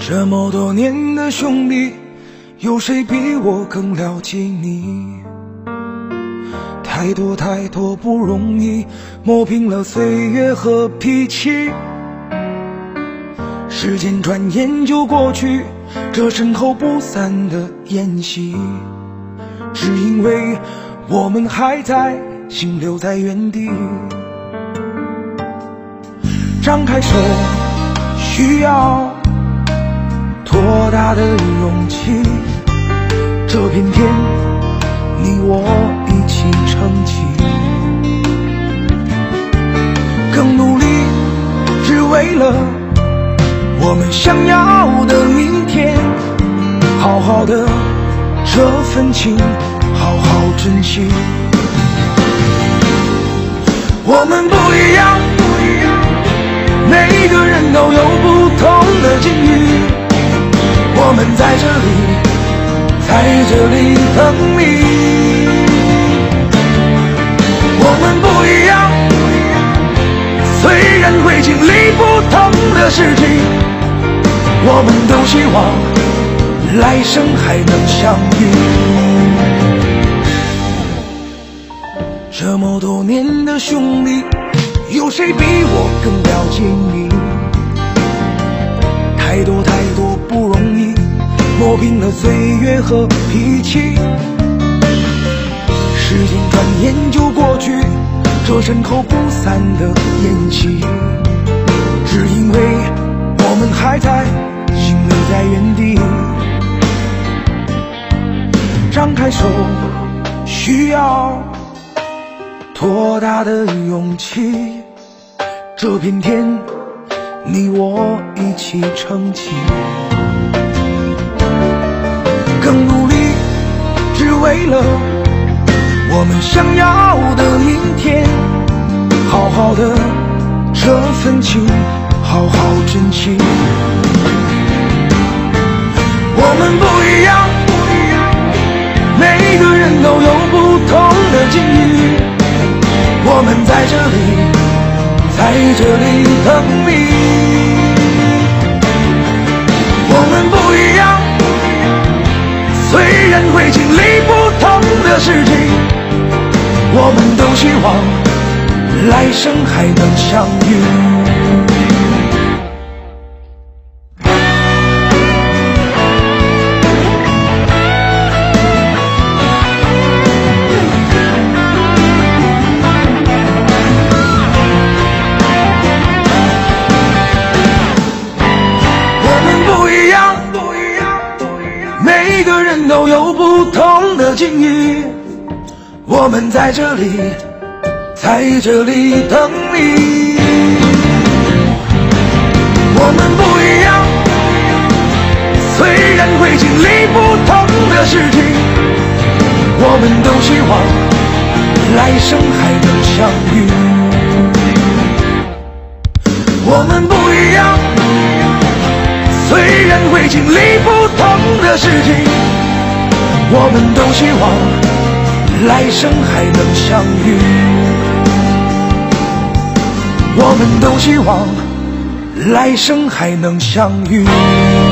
这么多年的兄弟，有谁比我更了解你？太多太多不容易，磨平了岁月和脾气。时间转眼就过去，这身后不散的宴席，只因为我们还在，心留在原地。张开手，需要多大的勇气？这片天，你我一起撑起，更努力，只为了我们想要的明天。好好的这份情，好好珍惜。我们不一样，每个人都有不同的境遇。我们在这里等你。我们不一样，虽然会经历不同的事情，我们都希望来生还能相遇。这么多年的兄弟，有谁比我更了解你？太多太多不容易，磨平了岁月和脾气。时间转眼就过去，这身后不散的宴席，只因为我们还在，心留在原地。张开手，需要多大的勇气？这片天，你我一起撑起，更努力，只为了我们想要的明天。好好的这份情，好好珍惜。我们不一样，每个人都有不同的境遇。我们在这里等你。我们不一样，虽然会经历不同的事情，我们都希望来生还能相遇。每个人都有不同的境遇，我们在这里等你。我们不一样，虽然会经历不同的事情，我们都希望来生还能相遇。我们不一样，虽然会经历不同的事情，我们都希望来生还能相遇。我们都希望来生还能相遇。